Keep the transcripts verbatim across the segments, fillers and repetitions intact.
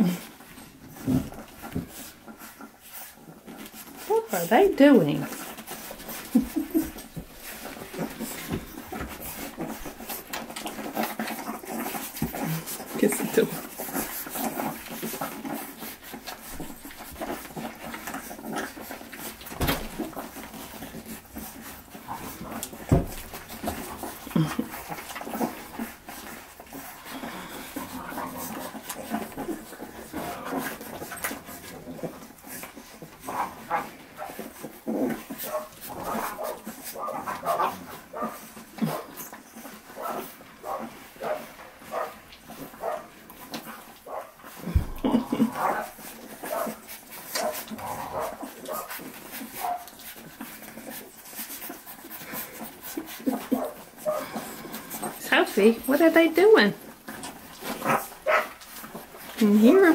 What are they doing? Guess it do. Sophie, what are they doing? In here?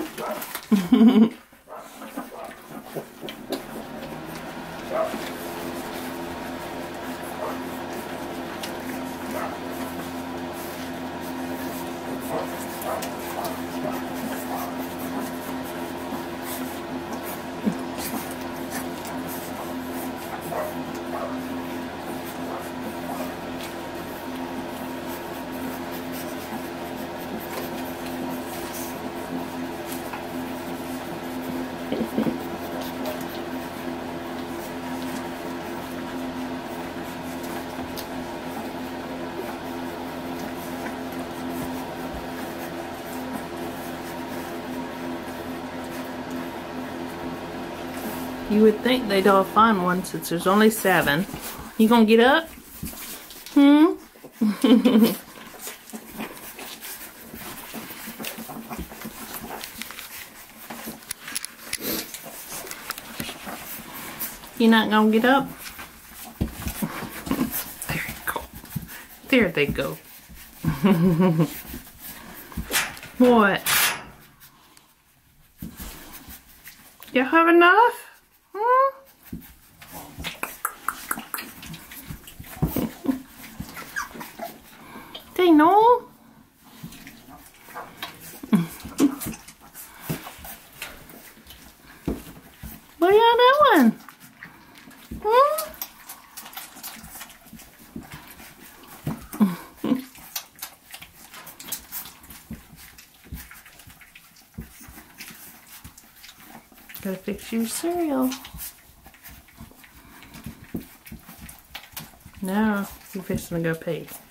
You would think they'd all find one since there's only seven. You gonna get up? Hmm? You not gonna get up? There you go. There they go. What? You have enough? Hmm? They know? What are y'all doing? Hmm? Gotta fix your cereal. Now you're fixing to go pee.